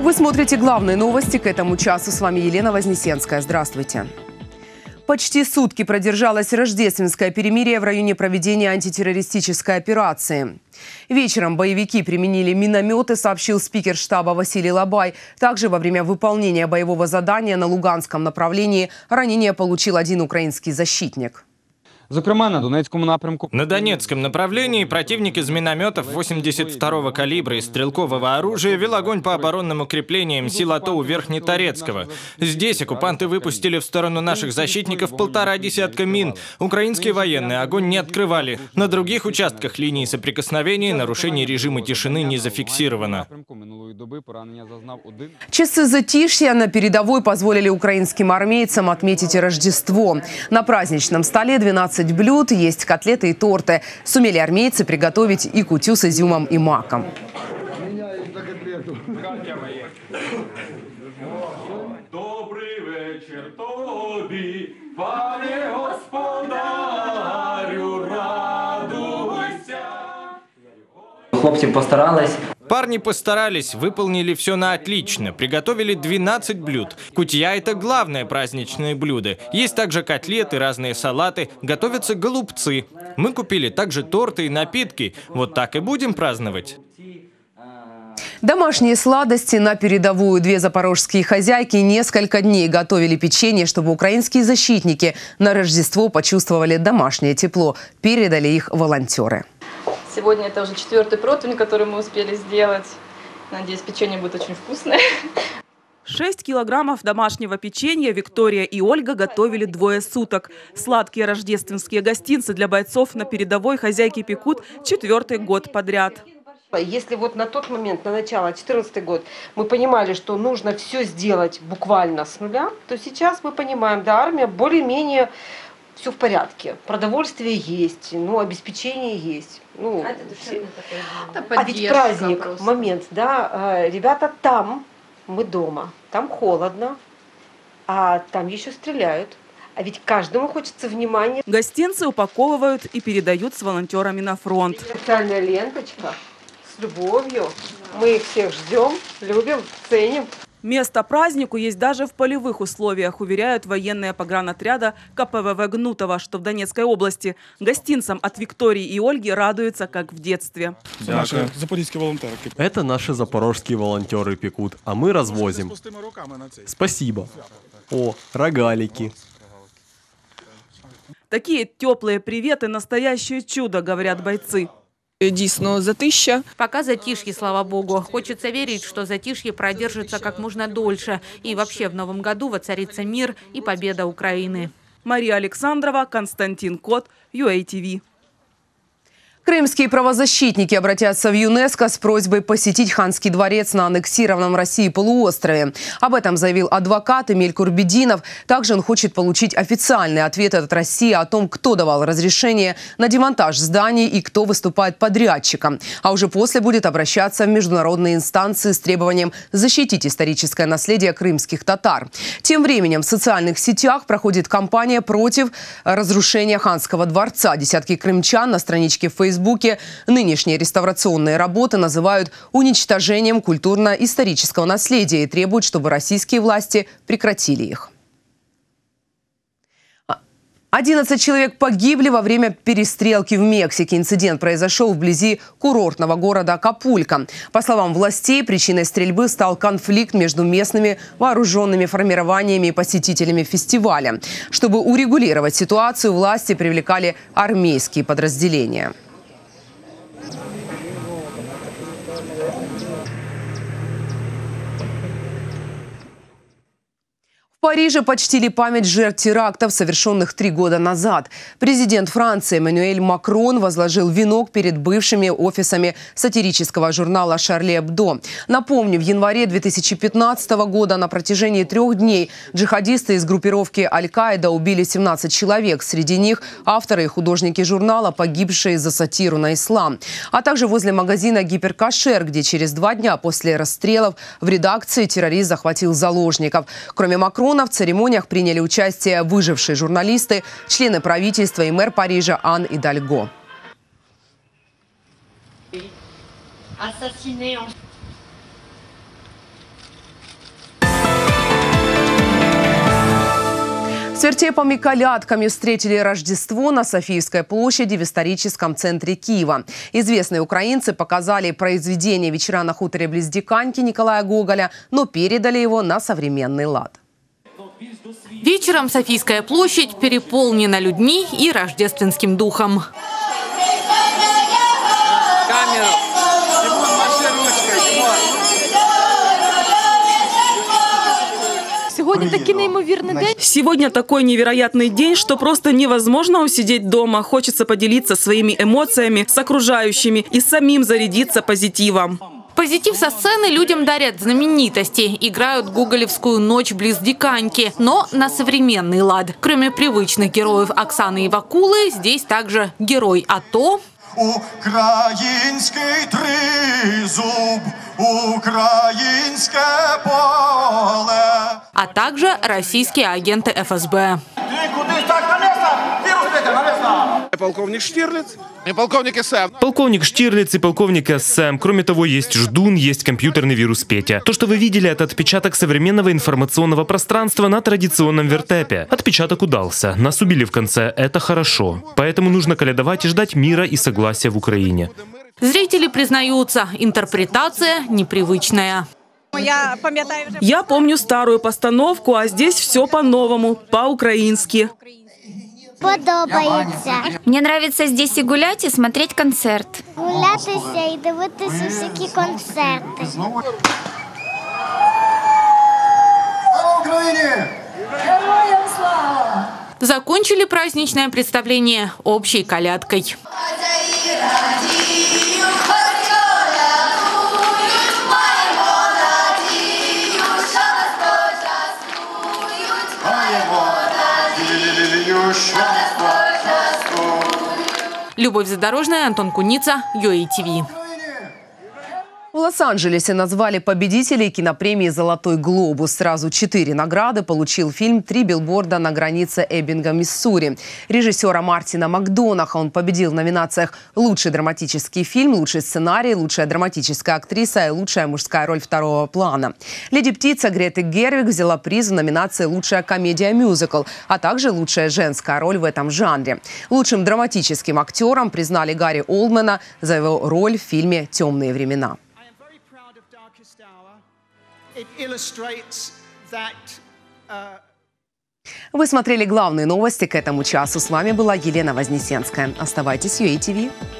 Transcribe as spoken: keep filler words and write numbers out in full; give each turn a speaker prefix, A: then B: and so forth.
A: Вы смотрите главные новости к этому часу. С вами Елена Вознесенская. Здравствуйте. Почти сутки продержалось рождественское перемирие в районе проведения антитеррористической операции. Вечером боевики применили минометы, сообщил спикер штаба Василий Лабай. Также во время выполнения боевого задания на Луганском направлении ранение получил один украинский защитник.
B: Зокрема, на Донецком напрямку.
C: На Донецком направлении противник из минометов восемьдесят второго калибра и стрелкового оружия вел огонь по оборонным укреплениям сил АТО у Верхнетарецкого. Здесь оккупанты выпустили в сторону наших защитников полтора десятка мин. Украинские военные огонь не открывали. На других участках линии соприкосновения нарушение режима тишины не зафиксировано.
A: Часы затишья на передовой позволили украинским армейцам отметить Рождество. На праздничном столе двенадцать блюд, есть котлеты и торты. Сумели армейцы приготовить и кутю с изюмом и маком.
D: Добрий вечір тобі, пане господарю, радуйся.
E: Хлопці постарались.
C: Парни постарались, выполнили все на отлично. Приготовили двенадцать блюд. Кутья – это главное праздничное блюдо. Есть также котлеты, разные салаты, готовятся голубцы. Мы купили также торты и напитки. Вот так и будем праздновать.
A: Домашние сладости на передовую. Две запорожские хозяйки несколько дней готовили печенье, чтобы украинские защитники на Рождество почувствовали домашнее тепло. Передали их волонтеры.
F: Сегодня это уже четвертый противень, который мы успели сделать. Надеюсь, печенье будет очень вкусное.
G: Шесть килограммов домашнего печенья Виктория и Ольга готовили двое суток. Сладкие рождественские гостинцы для бойцов на передовой хозяйки пекут четвертый год подряд.
H: Если вот на тот момент, на начало, четырнадцатый год, мы понимали, что нужно все сделать буквально с нуля, то сейчас мы понимаем, да, армия более-менее все в порядке. Продовольствие есть, ну, обеспечение есть. Ну, а, все... а ведь праздник, просто. Момент, да, ребята там, мы дома, там холодно, а там еще стреляют. А ведь каждому хочется внимания.
G: Гостинцы упаковывают и передают с волонтерами на фронт.
H: Специальная ленточка с любовью. Мы их всех ждем, любим, ценим.
G: Место празднику есть даже в полевых условиях, уверяют военные погранотряда ка пэ вэ вэ Гнутова, что в Донецкой области. Гостинцам от Виктории и Ольги радуются, как в детстве.
I: Наши запорожские волонтеры.
J: Это наши запорожские волонтеры пекут, а мы развозим. Спасибо. О, рогалики.
G: Такие теплые приветы – настоящее чудо, говорят бойцы.
K: Дійсно, затища.
L: Пока затишье, слава богу. Хочется верить, что затишье продержится как можно дольше. И вообще в новом году воцарится мир и победа Украины.
G: Мария Александрова, Константин Кот, ю эй ти ви.
A: Крымские правозащитники обратятся в ЮНЕСКО с просьбой посетить Ханский дворец на аннексированном России полуострове. Об этом заявил адвокат Эмиль Курбединов. Также он хочет получить официальный ответ от России о том, кто давал разрешение на демонтаж зданий и кто выступает подрядчиком. А уже после будет обращаться в международные инстанции с требованием защитить историческое наследие крымских татар. Тем временем в социальных сетях проходит кампания против разрушения Ханского дворца. Десятки крымчан на страничке Facebook В Фейсбуке нынешние реставрационные работы называют уничтожением культурно-исторического наследия и требуют, чтобы российские власти прекратили их. одиннадцать человек погибли во время перестрелки в Мексике. Инцидент произошел вблизи курортного города Акапулько. По словам властей, причиной стрельбы стал конфликт между местными вооруженными формированиями и посетителями фестиваля. Чтобы урегулировать ситуацию, власти привлекали армейские подразделения. В Париже почтили память жертв терактов, совершенных три года назад. Президент Франции Эммануэль Макрон возложил венок перед бывшими офисами сатирического журнала «Шарли Эбдо». Напомню, в январе две тысячи пятнадцатого года на протяжении трех дней джихадисты из группировки Аль-Каида убили семнадцать человек. Среди них авторы и художники журнала, погибшие за сатиру на ислам. А также возле магазина «Гиперкашер», где через два дня после расстрелов в редакции террорист захватил заложников. Кроме Макрона, в церемониях приняли участие выжившие журналисты, члены правительства и мэр Парижа Ан Идальго. С вертепом и колядками встретили Рождество на Софийской площади в историческом центре Киева. Известные украинцы показали произведение «Вечера на хуторе близ Диканьки» Николая Гоголя, но передали его на современный лад.
L: Вечером Софийская площадь переполнена людьми и рождественским духом.
M: Сегодня такой неимоверный день.
G: Сегодня такой невероятный день, что просто невозможно усидеть дома. Хочется поделиться своими эмоциями с окружающими и самим зарядиться позитивом.
L: Позитив со сцены людям дарят знаменитости. Играют гоголевскую «Ночь близ Диканьки», но на современный лад. Кроме привычных героев Оксаны и Вакулы, здесь также герой АТО.
N: Український тризуб, українське поле.
L: А также российские агенты эф эс бэ.
I: Полковник Штирлиц.
O: И полковник СМ.
P: Полковник Штирлиц и полковник СМ. Кроме того, есть Ждун, есть компьютерный вирус Петя. То, что вы видели, это отпечаток современного информационного пространства на традиционном вертепе. Отпечаток удался. Нас убили в конце. Это хорошо. Поэтому нужно колядовать и ждать мира и согласия в Украине.
L: Зрители признаются, интерпретация непривычная.
G: Я помню старую постановку, а здесь все по-новому, по-украински.
Q: Подобається. Мне нравится здесь и гулять, и смотреть концерт. Гулятися і дивитися всякі концерти.
N: Слава Україні!
Q: Героям слава!
L: Закончили праздничное представление общей колядкой. Любовь Задорожная, Антон Куница, ю эй ти ви.
A: В Лос-Анджелесе назвали победителей кинопремии «Золотой глобус». Сразу четыре награды получил фильм «Три билборда на границе Эббинга, Миссури» режиссера Мартина Макдонаха. Он победил в номинациях «Лучший драматический фильм», «Лучший сценарий», «Лучшая драматическая актриса» и «Лучшая мужская роль второго плана». «Леди Птица» Греты Гервиг взяла приз в номинации «Лучшая комедия-мюзикл», а также «Лучшая женская роль в этом жанре». Лучшим драматическим актером признали Гарри Олдмана за его роль в фильме «Темные времена». Вы смотрели главные новости к этому часу. С вами была Елена Вознесенская. Оставайтесь в ю эй ти ви.